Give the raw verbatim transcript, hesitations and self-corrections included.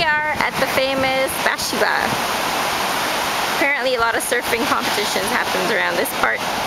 are at the famous Bathseba. Apparently a lot of surfing competitions happens around this part.